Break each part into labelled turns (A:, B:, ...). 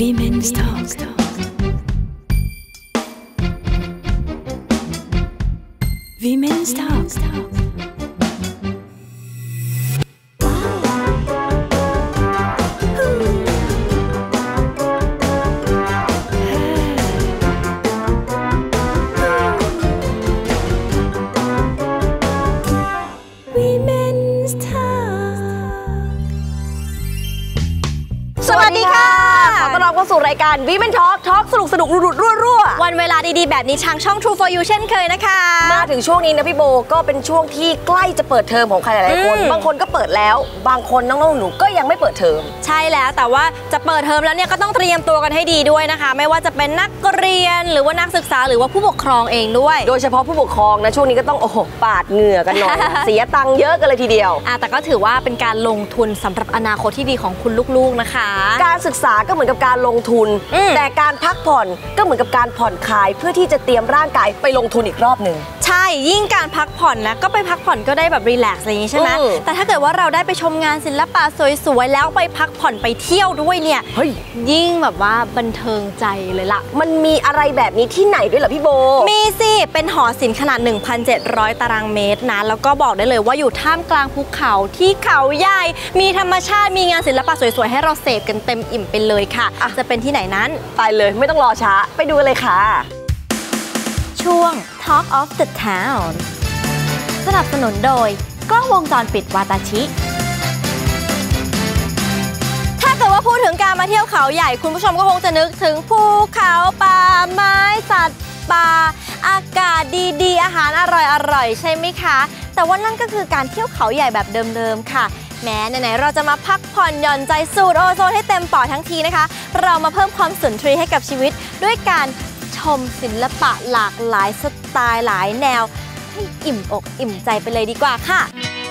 A: Women's Talk Women's Talk
B: สวัสดีค่ะขอต้อนรับเข้าสู่รายการ Women Talk สนุกรั่ววันเวลาดีๆแบบนี้ทางช่อง True for You เช่นเคยนะคะมาถึงช่วงนี้นะพี่โบก็เป็นช่วงที่ใกล้จะเปิดเทอมของใครหลายๆคนบางคนก็เปิดแล้วบางคนน้องๆหนูก็ยังไม่เปิดเทอมใช่แล้วแต่ว่าจะเปิดเทอมแล้วเนี่ยก็ต้องเตรียมตัวกันให้ดีด้วยนะคะไม่ว่าจะเป็นนักเรียนหรือว่านักศึกษาหรือว่าผู้ปกครองเองด้วยโดยเฉพาะผู้ปกครองนะช่วงนี้ก็ต้องโอ้โหปาดเหงื่อกันหน่อย เสียตังค์เยอะกันเลยทีเดียวแต่ก็ถือว่าเป็นการลงทุนสำหรับอนาคตที่ดีของคุณลูกๆนะคะการศึกษาก็เหมือนกับการลงทุนแต่การพักผ่อนก็เหมือนกับการผ่อนคลายเพื่อที่จะเตรียมร่างกายไปลงทุนอีกรอบหนึ่งใช่ยิ่งการพักผ่อนนะก็ไปพักผ่อนก็ได้แบบรีแลกซ์อะไรอย่างนี้ใช่ไหมแต่ถ้าเกิดว่าเราได้ไปชมงานศิลปะสวยๆแล้วไปพักผ่อนไปเที่ยวด้วยเนี่ยยิ่งแบบว่าบันเทิงใจเลยล่ะมันมีอะไรแบบนี้ที่ไหนด้วยเหรอพี่โบมีสิเป็นหอศิลป์ขนาด 1,700 ตารางเมตรนะแล้วก็บอกได้เลยว่าอยู่ท่ามกลางภูเขาที่เขาใหญ่มีธรรมชาติมีงานศิลปะสวยๆให้เราเสพกันเต็มอิ่มไปเลยค่ะจะเป็นที่ไหนนั้นไปเลยไม่ต้องรอช้าไปดูกันเลยค่ะช่วง Talk of the Town สนับสนุนโดยกล้องวงจรปิดวาตาชิถ้าเกิดว่าพูดถึงการมาเที่ยวเขาใหญ่คุณผู้ชมก็คงจะนึกถึงภูเขาป่าไม้สัตว์ป่าอากาศดีๆอาหารอร่อยๆใช่ไหมคะแต่ว่านั่นก็คือการเที่ยวเขาใหญ่แบบเดิมๆค่ะแม้ไหนๆเราจะมาพักผ่อนหย่อนใจสูดโอโซนให้เต็มปอดทั้งทีนะคะเรามาเพิ่มความสุนทรีย์ให้กับชีวิตด้วยการชมศิลปะหลากหลายสไตล์หลายแนวให้อิ่มอกอิ่มใจไปเลยดีกว่าค่ะ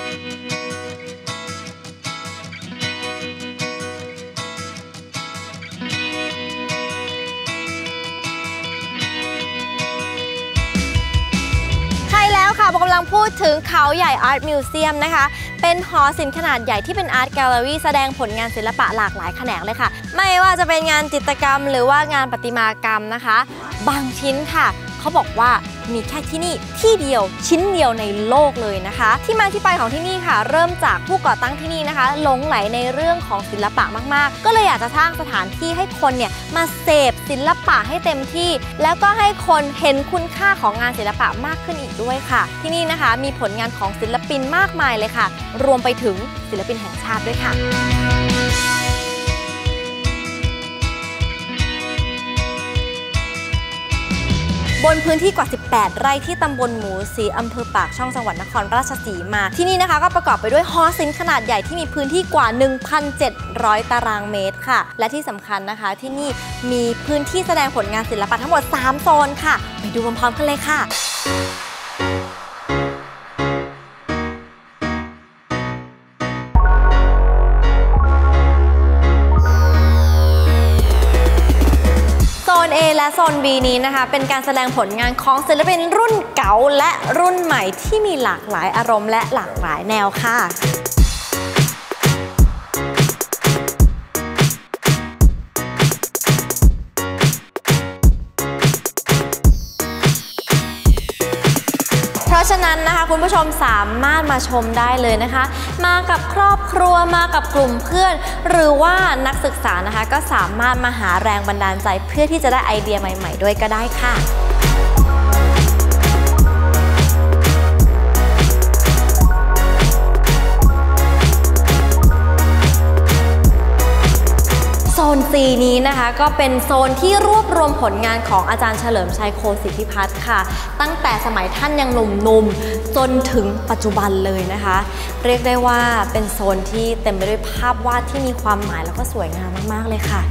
B: ใช่แล้วค่ะผมกำลังพูดถึงเขาใหญ่อาร์ตมิวเซียมนะคะเป็นหอศิลป์ขนาดใหญ่ที่เป็นอาร์ตแกลเลอรี่แสดงผลงานศิลปะหลากหลายแขนงเลยค่ะไม่ว่าจะเป็นงานจิตรกรรมหรือว่างานประติมากรรมนะคะบางชิ้นค่ะเขาบอกว่ามีแค่ที่นี่ที่เดียวชิ้นเดียวในโลกเลยนะคะที่มาที่ไปของที่นี่ค่ะเริ่มจากผู้ก่อตั้งที่นี่นะคะหลงไหลในเรื่องของศิลปะมากๆก็เลยอยากจะสร้างสถานที่ให้คนเนี่ยมาเสพศิลปะให้เต็มที่แล้วก็ให้คนเห็นคุณค่าของงานศิลปะมากขึ้นอีกด้วยค่ะที่นี่นะคะมีผลงานของศิลปินมากมายเลยค่ะรวมไปถึงศิลปินแห่งชาติด้วยค่ะบนพื้นที่กว่า18ไร่ที่ตำบลหมูศรีอำเภอปากช่องจังหวัดนครราชสีมาที่นี่นะคะก็ประกอบไปด้วยหอศิลป์ขนาดใหญ่ที่มีพื้นที่กว่า 1,700 ตารางเมตรค่ะและที่สำคัญนะคะที่นี่มีพื้นที่แสดงผลงานศิลปะทั้งหมด3โซนค่ะไปดูพร้อมๆกันเลยค่ะโซน A และโซน B นี้นะคะเป็นการแสดงผลงานของศิลปินรุ่นเก่าและรุ่นใหม่ที่มีหลากหลายอารมณ์และหลากหลายแนวค่ะเพราะฉะนั้นนะคะคุณผู้ชมสามารถมาชมได้เลยนะคะมากับครอบครัวมากับกลุ่มเพื่อนหรือว่านักศึกษานะคะก็สามารถมาหาแรงบันดาลใจเพื่อที่จะได้ไอเดียใหม่ๆด้วยก็ได้ค่ะโซน C นี้นะคะก็เป็นโซนที่รวบรวมผลงานของอาจารย์เฉลิมชัยโคสิทธิพัฒน์ค่ะตั้งแต่สมัยท่านยังหนุ่มๆจนถึงปัจจุบันเลยนะคะเรียกได้ว่าเป็นโซนที่เต็มไปด้วยภาพวาดที่มีความหมายแล้วก็สวยงามมากๆเลยค่ะ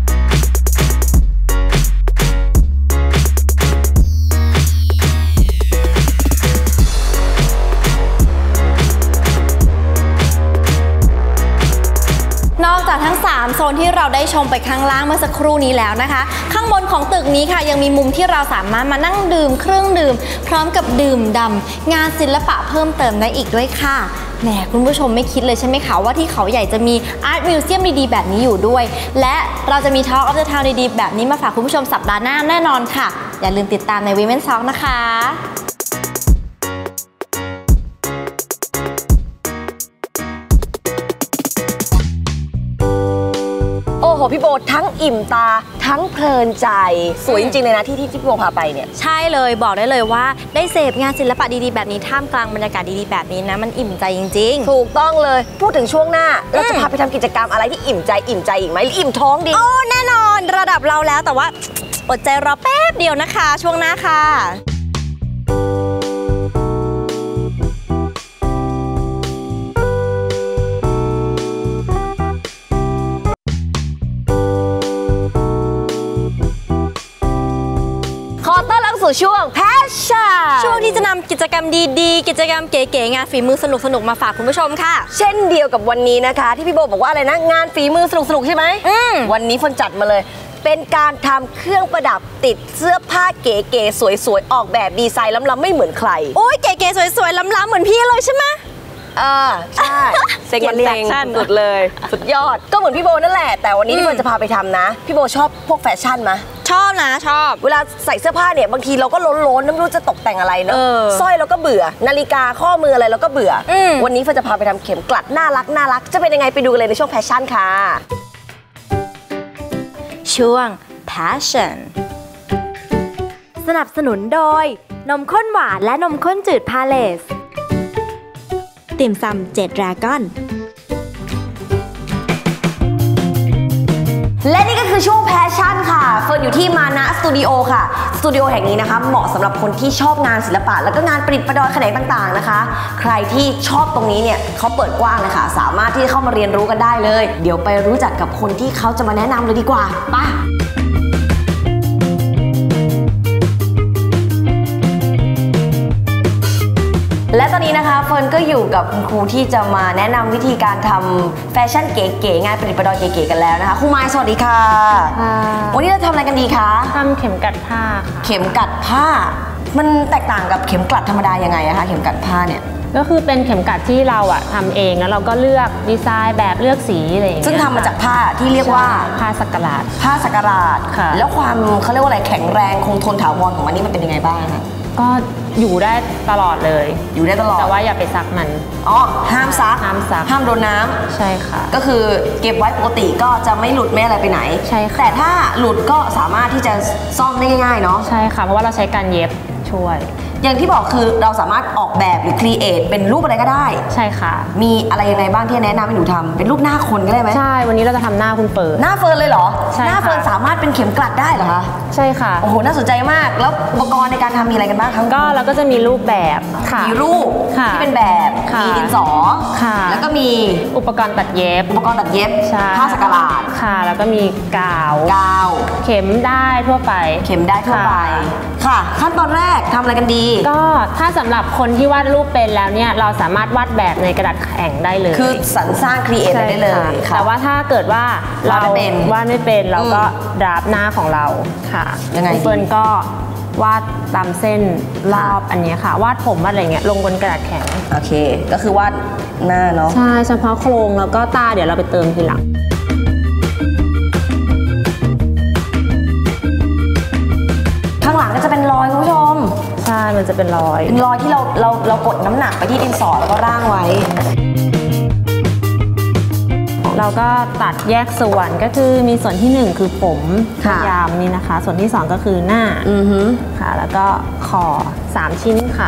B: นอกจากทั้ง3โซนที่เราได้ชมไปข้างล่างเมื่อสักครู่นี้แล้วนะคะข้างบนของตึกนี้ค่ะยังมีมุมที่เราสามารถมานั่งดื่มเครื่องดื่มพร้อมกับดื่มด่ำงานศิลปะเพิ่มเติมได้อีกด้วยค่ะแหมคุณผู้ชมไม่คิดเลยใช่ไหมคะว่าที่เขาใหญ่จะมีอาร์ตมิวเซียมดีๆแบบนี้อยู่ด้วยและเราจะมี Talk of the Town ดีๆแบบนี้มาฝากคุณผู้ชมสัปดาห์หน้าแน่นอนค่ะอย่าลืมติดตามใน Women Talk นะคะโอ้โหพี่โบทั้งอิ่มตาทั้งเพลินใจสวยจริงๆเลยนะที่พี่โบพาไปเนี่ยใช่เลยบอกได้เลยว่าได้เสพงานศิลปะดีๆแบบนี้ท่ามกลางบรรยากาศดีๆแบบนี้นะมันอิ่มใจจริงๆถูกต้องเลยพูดถึงช่วงหน้าเราจะพาไปทำกิจกรรมอะไรที่อิ่มใจอีกไหมหรืออิ่มท้องดีโอ้แน่นอนระดับเราแล้วแต่ว่าอดใจรอแป๊บเดียวนะคะช่วงหน้าค่ะสู่ช่วง Passion ช่วงที่จะนำกิจกรรมดีๆกิจกรรมเก๋ๆงานฝีมือสนุกๆมาฝากคุณผู้ชมค่ะเช่นเดียวกับวันนี้นะคะที่พี่โบบอกว่าอะไรนะงานฝีมือสนุกๆใช่ไหมวันนี้ฝนจัดมาเลยเป็นการทำเครื่องประดับติดเสื้อผ้าเก๋ๆสวยๆออกแบบดีไซน์ล้ำๆไม่เหมือนใครโอ้ยเก๋ๆสวยๆล้ำๆเหมือนพี่เลยใช่ไหมใช่เซ็งมันเซ็งสุดเลยสุดยอดก็เหมือนพี่โบนั่นแหละแต่วันนี้ที่โบจะพาไปทำนะพี่โบชอบพวกแฟชั่นไหมชอบนะชอบเวลาใส่เสื้อผ้าเนี่ยบางทีเราก็ล้นๆไม่รู้จะตกแต่งอะไรเนอะสร้อยเราก็เบื่อนาฬิกาข้อมืออะไรเราก็เบื่อวันนี้เฟนจะพาไปทำเข็มกลัดน่ารักจะเป็นยังไงไปดูกันเลยในช่วงแฟชั่นค่ะช่วง Passion สนับสนุนโดยนมข้นหวานและนมข้นจืดพาเลสติ่มซำ7 Dragon และนี่ก็คือช่วงแพชชั่นค่ะเฟิร์นอยู่ที่มานะสตูดิโอค่ะสตูดิโอแห่งนี้นะคะเหมาะสำหรับคนที่ชอบงานศิลปะแล้วก็งานประดิษฐ์ประดอยแขนงต่างๆนะคะใครที่ชอบตรงนี้เนี่ยเขาเปิดกว้างเลยค่ะสามารถที่จะเข้ามาเรียนรู้กันได้เลยเดี๋ยวไปรู้จักกับคนที่เขาจะมาแนะนำเลยดีกว่าไปและตอนนี้นะคะเฟิร์นก็อยู่กับคุณครูที่จะมาแนะนำวิธีการทำแฟชั่นเก๋ๆงานประดิษฐ์ประดอยเก๋ๆกันแล้วนะคะครูไม้สวัสดีค่ะวันนี้เราทำอะไรกันดีคะ
C: ทำเข็มกัดผ้าค่ะ
B: เข็มกัดผ้ามันแตกต่างกับเข็มกลัดธรรมดายังไงอะคะเข็มกัดผ้าเนี่ย
C: ก็คือเป็นเข็มกัดที่เราอะทำเองแล้วเราก็เลือกดีไซน์แบบเลือกสีอะไรอย่างเงี้ย
B: ซึ่งทำมาจากผ้าที่เรียกว่า
C: ผ้าสักการะ
B: ผ้าสักการะแล้วความเขาเรียกว่าอะไรแข็งแรงคงทนถาวรของมันนี่มันเป็นยังไงบ้างคะ
C: ก็อยู่ได้ตลอดเลย
B: อยู่ได้ตลอด
C: แต่ว่าอย่าไปซักมัน
B: ห้ามซักห้ามโดนน้
C: ำใช่ค่ะ
B: ก็คือเก็บไว้ปกติก็จะไม่หลุดไม่อะไรไปไหน
C: ใช่ค่ะ
B: แต่ถ้าหลุดก็สามารถที่จะซ่อมได้ง่ายๆเนาะ
C: ใช่ค่ะเพราะว่าเราใช้การเย็บช่วย
B: อย่างที่บอกคือเราสามารถออกแบบหรือครีเอทเป็นรูปอะไรก็ได้
C: ใช่ค่ะ
B: มีอะไรยังไงบ้างที่แนะนำให้หนูทำเป็นรูปหน้าคนก็ได้ไหม
C: ใช่วันนี้เราจะทำหน้าคุณเฟิร์น
B: หน้าเฟิร์นเลยเหรอใช่หน้าเฟิร์นสามารถเป็นเข็มกลัดได้เหรอคะ
C: ใช่ค่ะ
B: โอ้โหน่าสนใจมากแล้วอุปกรณ์ในการทำมีอะไรกันบ้างคะ
C: ก็เราก็จะมีรูปแบบ
B: มีรูปที่เป็นแบบมีดินสอแล้วก็มี
C: อุปกรณ์ตัดเย็บ
B: ผ้าสักการะ
C: ค่ะแล้วก็มีกาวเข็มได้ทั่วไป
B: ค่ะขั้นตอนแรกทำอะไรกันดี
C: ก็ถ้าสำหรับคนที่วาดรูปเป็นแล้วเนี่ยเราสามารถวาดแบบในกระดาษแข็งได้เลย
B: คือสรรสร้างครีเอทได้เลย
C: แต่ว่าถ้าเกิดว่าเราวาดไม่เป็นเราก็ดราฟหน้าของเราค่ะ
B: ยังไง
C: เฟิร์นก็วาดตามเส้นรอบอันนี้ค่ะวาดผมอะไรเงี้ยลงบนกระดาษแข็ง
B: โอเคก็คือวาดหน้าเนาะ
C: ใช่เฉพาะโครงแล้วก็ตาเดี๋ยวเราไปเติมทีหลัง
B: ข้างหลังก็จะเป็นรอยคุณผู้ชม
C: ใช่มันจะเป็นรอย
B: ที่เรากดน้ำหนักไปที่ดินสอแล้วก็ร่างไว้
C: เราก็ตัดแยกส่วนก็คือมีส่วนที่1คือผมยาวนี่นะคะส่วนที่2ก็คือหน้าค่ะแล้วก็คอ3ชิ้นค่ะ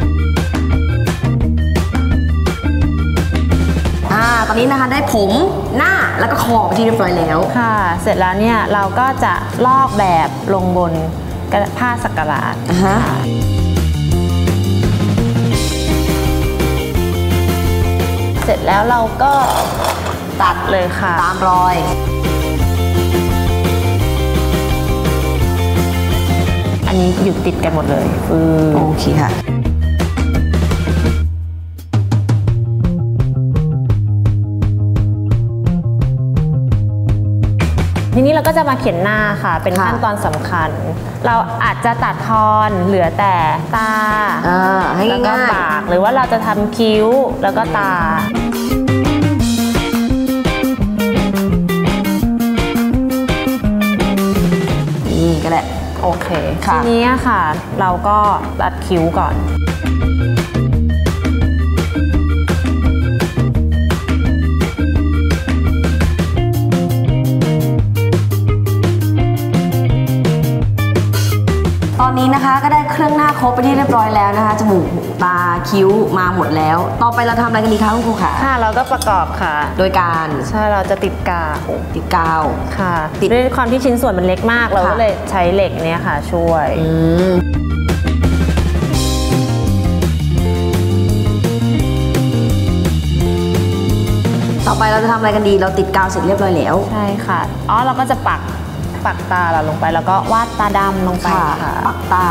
B: ตอนนี้นะคะได้ผมหน้าแล้วก็คอไปที่เรียบร้อยแล้ว
C: ค่ะเสร็จแล้วเนี่ยเราก็จะลอกแบบลงบนผ้าสักการะเสร็จแล้วเราก็ตัดเลยค่ะ
B: ตามรอย
C: อันนี้อยู่ติดกันหมดเลย
B: โอเคค่ะ
C: ทีนี้เราก็จะมาเขียนหน้าค่ะเป็นขั้นตอนสำคัญ เราอาจจะตัดทอนเหลือแต่ตา
B: ให้
C: แล้วก็
B: ง่าย
C: ปากหรือว่าเราจะทำคิ้วแล้วก็ตา
B: ก็แหละ
C: โอเคทีนี้ค่ะเราก็ตัดคิ้วก่อน
B: ตอนนี้นะคะก็ได้เครื่องหน้าครบไปที่เรียบร้อยแล้วนะคะจมูกหูตาคิ้วมาหมดแล้วต่อไปเราทำอะไรกันดีคะคุณครูคะ
C: ค่ะเราก็ประกอบค่ะ
B: โดยการ
C: ใช่เราจะติดกาวค่ะด้วยความที่ชิ้นส่วนมันเล็กมากเราก็เลยใช้เหล็กเนี้ยค่ะช่วย
B: ต่อไปเราจะทำอะไรกันดีเราติดกาวเสร็จเรียบร้อยแล้ว
C: ใช่ค่ะเราก็จะปักตาเราลงไปแล้วก็วาดตาดำลงไปค่ะ
B: ปักตา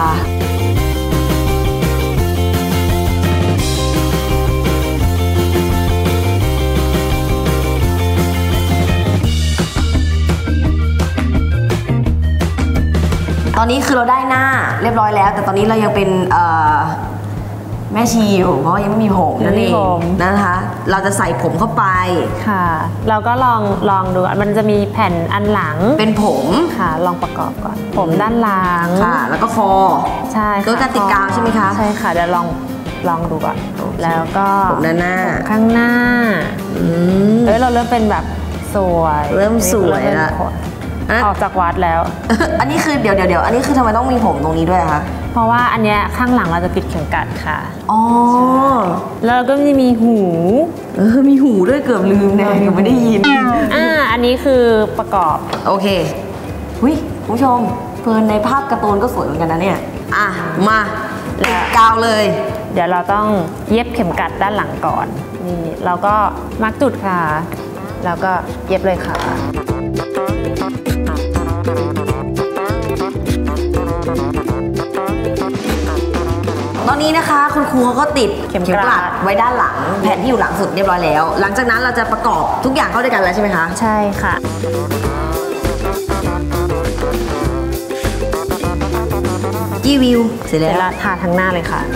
B: ตอนนี้คือเราได้หน้าเรียบร้อยแล้วแต่ตอนนี้เรายังเป็นแม่ชีอยู่เพราะยังไม่มีผมนั่นเองนะคะเราจะใส่ผมเข้าไป
C: ค่ะเราก็ลองดูมันจะมีแผ่นอันหลัง
B: เป็นผม
C: ค่ะลองประกอบก่อนผมด้านหลัง
B: ค่ะแล้วก็คอ
C: ใช่
B: ก็การติดกาวใช่ไหมคะ
C: ใช่ค่ะเดี๋ยวลองดูก่อนแล้วก็
B: ผมด้านหน้า
C: ข้างหน้าเราเริ่มเป็นแบบสวย
B: เริ่มสวยแล้ว
C: ออกจากวัดแล้ว
B: อันนี้คือเดี๋ยวอันนี้คือทำไมต้องมีผมตรงนี้ด้วยคะ
C: เพราะว่าอันเนี้ยข้างหลังเราจะปิดเข็มกัดค่ะ
B: อ๋อ
C: แล้วก็จะมีหู
B: มีหูด้วยเกือบลืมเลยไม่ได้ยิน
C: อันนี้คือประกอบ
B: โอเคหุ้ยคุณผู้ชมเฟิร์นในภาพการ์ตูนก็สวยเหมือนกันนะเนี่ยมาติดกาวเลย
C: เดี๋ยวเราต้องเย็บเข็มกัดด้านหลังก่อนนี่เราก็มาร์กจุดค่ะแล้วก็เย็บเลยค่ะ
B: ตอนนี้นะคะคุณครูเขาก็ติดเข็มกลัดไว้ด้านหลังแผ่นที่อยู่หลังสุดเรียบร้อยแล้วหลังจากนั้นเราจะประกอบทุกอย่างเข้าด้วยกันแล้วใช่ไหมคะ
C: ใช่ค่ะ
B: จี้วิวเสร็จแล้ว
C: ทาทั้งหน้าเลยค่ะ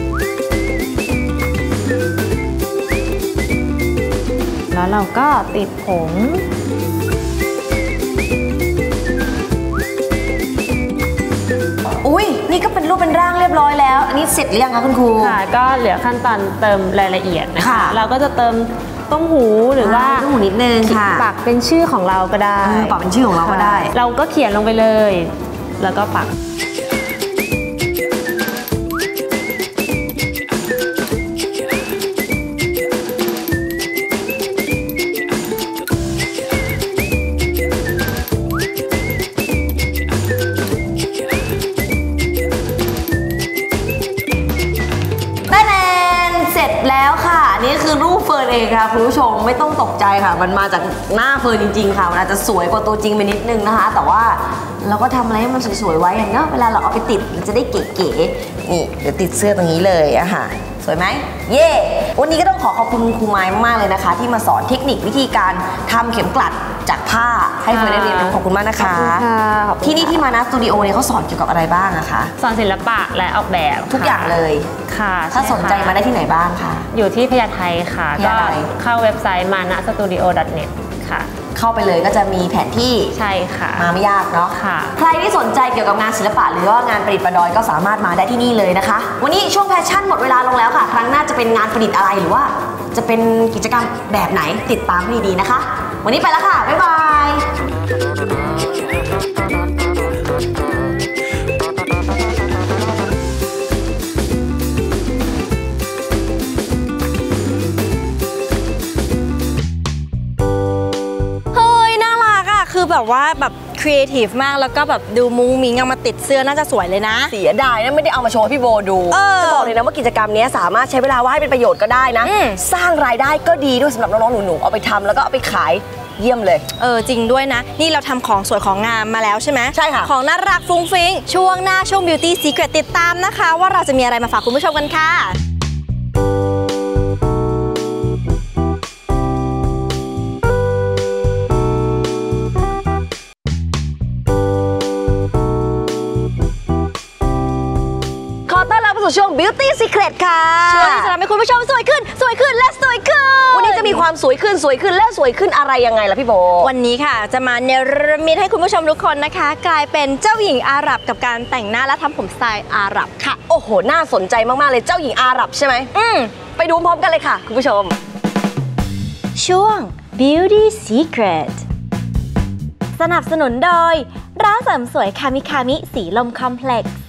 C: แล้วเราก็ติดผม
B: อุ้ยนี่ก็เป็นรูปเป็นร่างเรียบร้อยแล้วอันนี้เสร็จหรือยังคะคุณครู
C: ค่ะก็เหลือขั้นตอนเติมรายละเอียดนะคะเราก็จะเติมต้มหูหรือว่า
B: ต้มหูนิดนึงค่ะ
C: ปักเป็นชื่อของเราก็ได้
B: ปักเป็นชื่อของเราก็ได้
C: เราก็เขียนลงไปเลยแล้วก็ปัก
B: แล้วค่ะนี่คือรูปเฟิร์นเองค่ะคุณผู้ชมไม่ต้องตกใจค่ะมันมาจากหน้าเฟิร์นจริงๆค่ะมันอาจจะสวยกว่าตัวจริงไปนิดนึงนะคะแต่ว่าเราก็ทำอะไรให้มันสวยๆไว้อย่างเนาะเวลาเราเอาไปติดมันจะได้เก๋ๆนี่เดี๋ยวติดเสื้อตรงนี้เลยอะค่ะสวยไหมเย่วันนี้ก็ต้องขอบคุณครูไม้มากๆเลยนะคะที่มาสอนเทคนิควิธีการทำเข็มกลัดจากผ้าให้เฟิร์นได้เรียนรู้ขอบคุณมากนะคะที่นี่ที่มานะสตูดิโอเนี่ยเขาสอนเกี่ยวกับอะไรบ้างนะคะ
C: สอนศิลปะและออกแบบ
B: ทุกอย่างเลย
C: ค่ะ
B: ถ้าสนใจมาได้ที่ไหนบ้างคะ
C: อยู่ที่พญาไทค่ะก็เข้าเว็บไซต์manastudio.net ค่ะ
B: เข้าไปเลยก็จะมีแผนที่
C: ใช่ค่ะ
B: มาไม่ยากเนาะ
C: ค่ะ
B: ใครที่สนใจเกี่ยวกับงานศิลปะหรือว่างานประดิษฐ์ประดอยก็สามารถมาได้ที่นี่เลยนะคะวันนี้ช่วงแฟชั่นหมดเวลาลงแล้วค่ะครั้งหน้าจะเป็นงานประดิษฐ์อะไรหรือว่าจะเป็นกิจกรรมแบบไหนติดตามให้ดีๆนะคะวันนี้ไปแล้วค่ะบ๊ายบายคือแบบว่าแบบครีเอทีฟมากแล้วก็แบบดูมุ้งมิ้งเอามาติดเสื้อน่าจะสวยเลยนะเสียดายนะไม่ได้เอามาโชว์พี่โบดูจะบอกเลยนะว่ากิจกรรมนี้สามารถใช้เวลาว่างให้เป็นประโยชน์ก็ได้นะสร้างรายได้ก็ดีด้วยสำหรับน้องๆหนูๆเอาไปทำแล้วก็เอาไปขายเยี่ยมเลยจริงด้วยนะนี่เราทำของสวยของงามมาแล้วใช่ไหมใช่ค่ะของน่ารักฟุ้งฟิ้งช่วงหน้าช่วง Beauty Secret ติดตามนะคะว่าเราจะมีอะไรมาฝากคุณผู้ชมกันค่ะสู่ช่วง Beauty Secret ค่ะช่วงที่จะทำให้คุณผู้ชมสวยขึ้นและสวยขึ้นวันนี้จะมีความสวยขึ้นและสวยขึ้นอะไรยังไงล่ะพี่โบ
A: วันนี้ค่ะจะมาเนรมิตให้คุณผู้ชมทุกคนนะคะกลายเป็นเจ้าหญิงอาหรับกับการแต่งหน้าและทำผมสไตล์อาหรับค่ะ
B: โอ้โหน่าสนใจมากๆเลยเจ้าหญิงอาหรับใช่ไหมไปดูพร้อมกันเลยค่ะคุณผู้ชม
A: ช่วง Beauty Secret สนับสนุนโดยร้านเสริมสวยคามิคามิสีลมคอมเพล็กซ์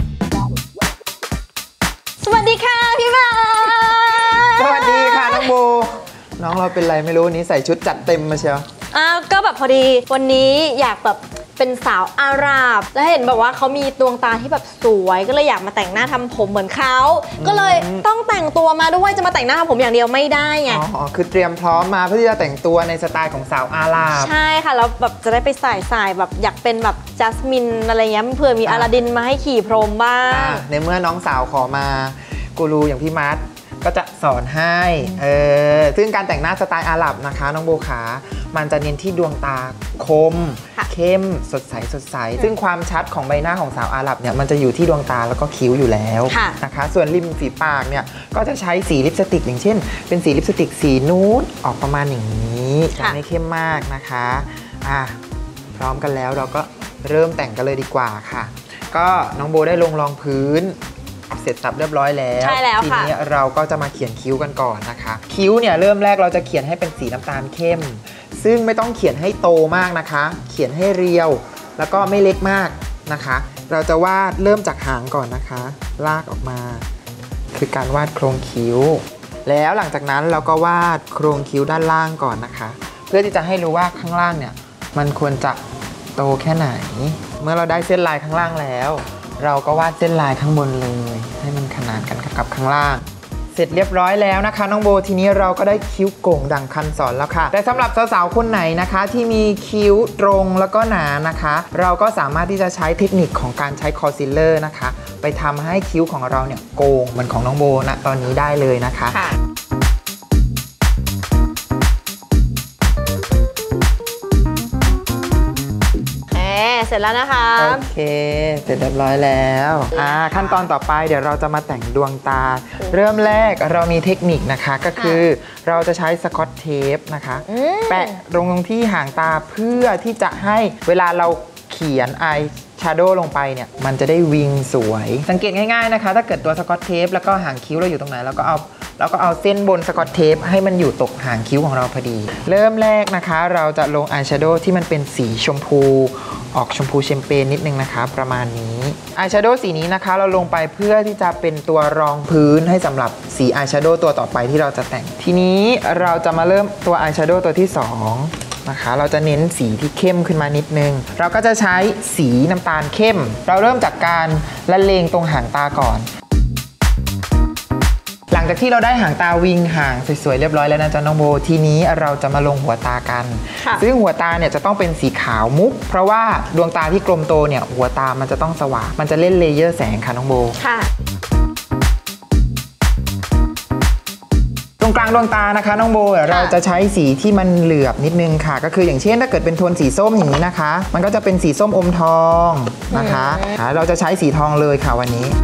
A: สวัสดีค่ะพี่มา
D: สวัสดีค่ะน้องโบน้องเราเป็นไรไม่รู้วันนี้ใส่ชุดจัดเต็มมาเชียว
A: ก็แบบพอดีวันนี้อยากแบบเป็นสาวอาหรับแล้วเห็นแบบว่าเขามีดวงตาที่แบบสวยก็เลยอยากมาแต่งหน้าทำผมเหมือนเขาก็เลยต้องแต่งตัวมาด้วยจะมาแต่งหน้าทำผมอย่างเดียวไม่ได้ไง
D: อ๋อคือเตรียมพร้อมมาเพื่อที่จะแต่งตัวในสไตล์ของสาวอาหรับ
A: ใช่ค่ะแล้วแบบจะได้ไปใส่แบบอยากเป็นแบบจัสมินอะไรเงี้ยเผื่อมีอลาดินมาให้ขี่พรมบ้าง
D: ในเมื่อน้องสาวขอมากูรูอย่างพี่มัดก็จะสอนให้ซึ่งการแต่งหน้าสไตล์อาหรับนะคะน้องโบขามันจะเน้นที่ดวงตาคมเข้มสดใสซึ่งความชัดของใบหน้าของสาวอาหรับเนี่ยมันจะอยู่ที่ดวงตาแล้วก็คิ้วอยู่แล้วนะคะส่วนริมฝีปากเนี่ยก็จะใช้สีลิปสติกอย่างเช่นเป็นสีลิปสติกสีนูดออกประมาณอย่างนี้จะไม่เข้มมากนะคะพร้อมกันแล้วเราก็เริ่มแต่งกันเลยดีกว่าค่ะก็น้องโบได้ลงรองพื้นเสร็จสับเรียบร้อยแล้วทีนี้เราก็จะมาเขียนคิ้วกันก่อนนะคะคิ้วเนี่ยเริ่มแรกเราจะเขียนให้เป็นสีน้ำตาลเข้มซึ่งไม่ต้องเขียนให้โตมากนะคะเขียนให้เรียวแล้วก็ไม่เล็กมากนะคะเราจะวาดเริ่มจากหางก่อนนะคะลากออกมาคือการวาดโครงคิ้วแล้วหลังจากนั้นเราก็วาดโครงคิ้วด้านล่างก่อนนะคะเพื่อที่จะให้รู้ว่าข้างล่างเนี่ยมันควรจะโตแค่ไหนเมื่อเราได้เส้นลายข้างล่างแล้วเราก็วาดเส้นลายข้างบนเลยให้มันขนานกันกับข้างล่างเสร็จเรียบร้อยแล้วนะคะน้องโบทีนี้เราก็ได้คิ้วโก่งดังคันสอนแล้วค่ะแต่สำหรับสาวๆคนไหนนะคะที่มีคิ้วตรงแล้วก็หนานะคะเราก็สามารถที่จะใช้เทคนิคของการใช้คอนซีลเลอร์นะคะไปทำให้คิ้วของเราเนี่ยโก่งเหมือนของน้องโบนะตอนนี้ได้เลยนะคะ
A: เสร็จแล้วนะคะ
D: โอเคเสร็จเรียบร้อยแล้วขั้นตอนต่อไปเดี๋ยวเราจะมาแต่งดวงตาเริ่มแรกเรามีเทคนิคนะคะก็คือเราจะใช้สกอตเทปนะคะแปะตรงที่หางตาเพื่อที่จะให้เวลาเราเขียนอายแชโดว์ลงไปเนี่ยมันจะได้วิงสวยสังเกตง่ายๆนะคะถ้าเกิดตัวสกอตเทปแล้วก็หางคิ้วเราอยู่ตรงไหนเราก็เอาเส้นบนสกอตเทปให้มันอยู่ตกหางคิ้วของเราพอดีเริ่มแรกนะคะเราจะลงอายแชโดว์ที่มันเป็นสีชมพูออกชมพูแชมเปญนิดนึงนะคะประมาณนี้อายแชโดว์สีนี้นะคะเราลงไปเพื่อที่จะเป็นตัวรองพื้นให้สำหรับสีอายแชโดว์ตัวต่อไปที่เราจะแต่งทีนี้เราจะมาเริ่มตัวอายแชโดว์ตัวที่2นะคะเราจะเน้นสีที่เข้มขึ้นมานิดนึงเราก็จะใช้สีน้ำตาลเข้มเราเริ่มจากการละเลงตรงหางตาก่อนหลังจากที่เราได้หางตาวิงหางสวยๆเรียบร้อยแล้วนะจ๊ะน้องโบทีนี้เราจะมาลงหัวตากันซึ่งหัวตาเนี่ยจะต้องเป็นสีขาวมุกเพราะว่าดวงตาที่กลมโตเนี่ยหัวตามันจะต้องสว่างมันจะเล่นเลเยอร์แสงค่ะน้องโบตรงกลางดวงตานะคะน้องโบเราจะใช้สีที่มันเหลือบนิดนึงค่ะก็คืออย่างเช่นถ้าเกิดเป็นโทนสีส้มอย่างนี้นะคะมันก็จะเป็นสีส้มอมทองนะคะเราจะใช้สีทองเลยค่ะวันนี้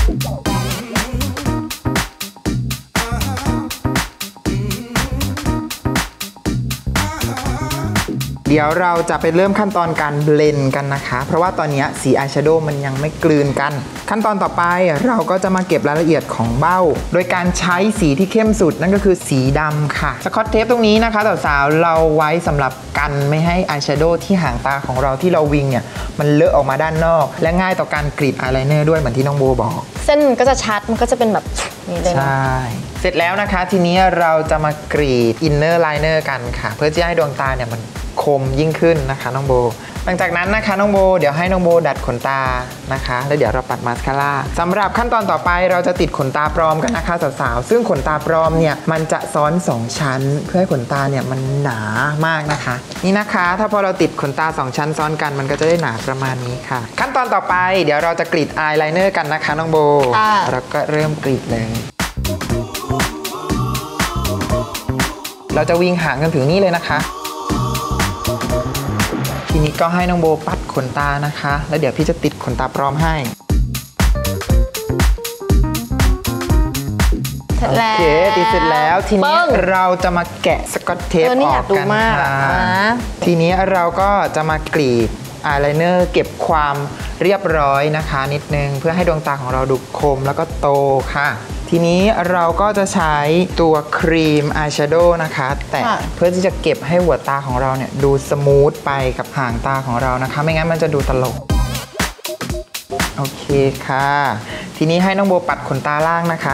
D: เดี๋ยวเราจะไปเริ่มขั้นตอนการเบลนด์กันนะคะเพราะว่าตอนนี้สีอายแชโดว์มันยังไม่กลืนกันขั้นตอนต่อไปเราก็จะมาเก็บรายละเอียดของเบ้าโดยการใช้สีที่เข้มสุดนั่นก็คือสีดำค่ะสกอตเทปตรงนี้นะคะสาวๆเราไว้สำหรับกันไม่ให้อายแชโดว์ที่หางตาของเราที่เราวิงเนี่ยมันเลอะออกมาด้านนอกและง่ายต่อการกรีดอายไลเนอร์ด้วยเหมือนที่น้องโบบอก
A: เส้นก็จะชัดมันก็จะเป็นแบบนี้เลย
D: ใช่เสร็จแล้วนะคะทีนี้เราจะมากรีดอินเนอร์ไลเนอร์กันค่ะเพื่อที่ให้ดวงตาเนี่ยมันคมยิ่งขึ้นนะคะน้องโบหลังจากนั้นนะคะน้องโบเดี๋ยวให้น้องโบดัดขนตานะคะแล้วเดี๋ยวเราปัดมาสคาร่าสำหรับขั้นตอนต่อไปเราจะติดขนตาปลอมกันนะคะสาวๆซึ่งขนตาปลอมเนี่ยมันจะซ้อน2ชั้นเพื่อให้ขนตาเนี่ยมันหนามากนะคะนี่นะคะถ้าพอเราติดขนตา2ชั้นซ้อนกันมันก็จะได้หนาประมาณนี้ค่ะขั้นตอนต่อไปเดี๋ยวเราจะกรีดอายไลเนอร์กันนะคะน้องโบแล้วก็เริ่มกรีดเลยเราจะวิ่งหางกันถึงนี่เลยนะคะทีนี้ก็ให้น้องโบปัดขนตานะคะแล้วเดี๋ยวพี่จะติดขนตาปลอมให้
A: เสร็จแล้ว
D: โอเคติดเสร็จแล้วทีนี้เราจะมาแกะสกอตเทปอ
A: นี่
D: อ
A: อยาก กดู
D: กัน
A: มาก
D: ค่ะ
A: นะ
D: ทีนี้เราก็จะมากรีดอายไลเนอร์เก็บความเรียบร้อยนะคะนิดนึงเพื่อให้ดวงตาของเราดูคมแล้วก็โตค่ะ ทีนี้เราก็จะใช้ตัวครีมอายแชโดว์นะคะแต่เพื่อที่จะเก็บให้หัวตาของเราเนี่ยดูสมูทไปกับหางตาของเรานะคะไม่งั้นมันจะดูตลกโอเคค่ะ ทีนี้ให้น้องโบปัดขนตาล่างนะคะ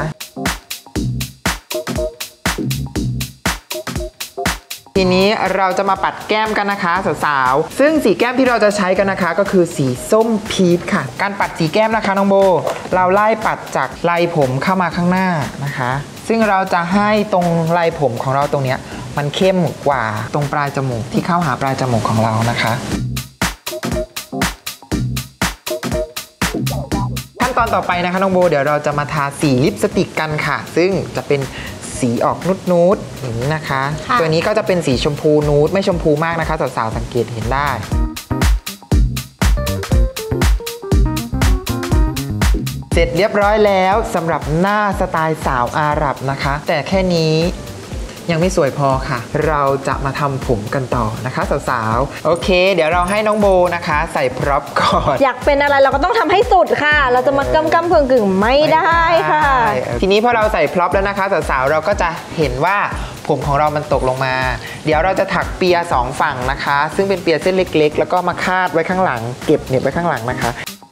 D: ทีนี้เราจะมาปัดแก้มกันนะคะสาวๆซึ่งสีแก้มที่เราจะใช้กันนะคะก็คือสีส้มพีชค่ะการปัดสีแก้มนะคะน้องโบเราไล่ปัดจากไหล่ผมเข้ามาข้างหน้านะคะซึ่งเราจะให้ตรงไหล่ผมของเราตรงเนี้ยมันเข้มกว่าตรงปลายจมูกที่เข้าหาปลายจมูกของเรานะคะขั้นตอนต่อไปนะคะน้องโบเดี๋ยวเราจะมาทาสีลิปสติกกันค่ะซึ่งจะเป็นสีออกนูดๆอย่างนี้นะคะตัวนี้ก็จะเป็นสีชมพูนูดไม่ชมพูมากนะคะสาวๆสังเกตเห็นได้เสร็จเรียบร้อยแล้วสำหรับหน้าสไตล์สาวอาหรับนะคะแต่แค่นี้ยังไม่สวยพอค่ะเราจะมาทำผมกันต่อนะคะสาวๆโอเคเดี๋ยวเราให้น้องโบนะคะใส่พร็อพก่อน
A: อยากเป็นอะไรเราก็ต้องทำให้สุดค่ะเราจะมากำกำเกึ่งไม่ได้ค่ะ
D: ทีนี้พอเราใส่พร็อพแล้วนะคะสาวๆเราก็จะเห็นว่าผมของเรามันตกลงมาเดี๋ยวเราจะถักเปียสองฝั่งนะคะซึ่งเป็นเปียเส้นเล็กๆแล้วก็มาคาดไว้ข้างหลังเก็บเหน็บไว้ข้างหลังนะคะ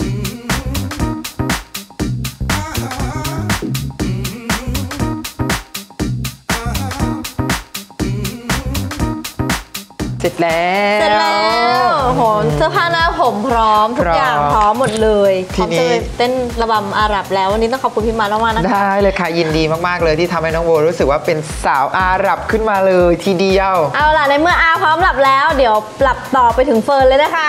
D: เสร็จแล้ว
A: โหเสื้อผ้าหน้าผมพร้อมทุกอย่างพร้อมหมดเลยพร้อมจะไปเต้นระบำอาหรับแล้ววันนี้ต้องขอบคุณพี่มาร์ทมากๆนะคะ
D: ได้เลยค่ะยินดีมากๆเลยที่ทำให้น้องโบรู้สึกว่าเป็นสาวอาหรับขึ้นมาเลยทีเดียว
A: เอาล่ะในเมื่ออาพร้อมหลับแล้วเดี๋ยวหลับต่อไปถึงเฟิร์นเลยนะคะ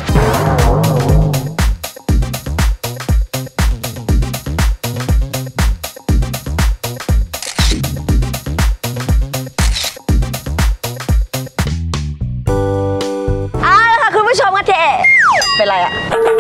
B: เป็นไรอะ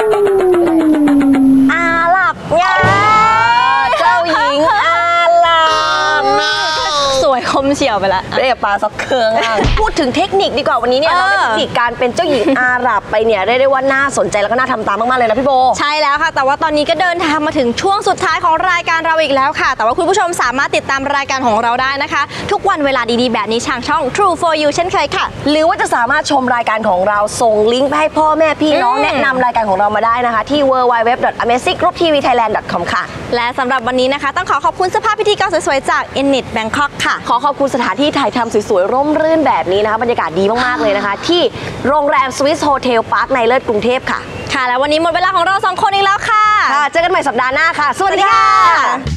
B: อาหรับไงเจ้าหญิงอาหรับ
A: สวยคมเฉียวไปละ
B: เรียกปลาซ็อกเกอร์พูดถึงเทคนิคดีกว่าวันนี้เนี่ยเราได้เทคนิคการเป็นเจ้าหญิงอาหรับไปเนี่ยได้ว่าน่าสนใจแล้วก็น่าทำตามมากๆเลยนะพี่โบ
A: ใช่แล้วค่ะแต่ว่าตอนนี้ก็เดินทางมาถึงช่วงสุดท้ายของรายการเราอีกแล้วค่ะแต่ว่าคุณผู้ชมสามารถติดตามรายการของเราได้นะคะทุกวันเวลาดีๆแบบนี้ทางช่อง True for You เช่นเคยค่ะ
B: หรือว่าจะสามารถชมรายการของเราส่งลิงก์ไปให้พ่อแม่พี่น้องแนะนำรายการของเรามาได้นะคะที่ www.amazinggrouptvthailand.com ค่ะ
A: และสำหรับวันนี้นะคะต้องขอบคุณเสื้อผ้าพิธีกรสวยๆจาก Enid Bangkok ค่ะ
B: ขอบคุณสถานที่ถ่ายทำสวยๆร่มรื่นแบบนี้นะคะบรรยากาศดีมากๆเลยนะคะที่โรงแรม Swiss Hotel Park ในเลิศกรุงเทพค่ะ
A: ค่ะแล้ววันนี้หมดเวลาของเรา2คนอีกแล้วค่ะ
B: เจอกันใหม่สัปดาห์หน้าค่ะสวัสดีค่ะ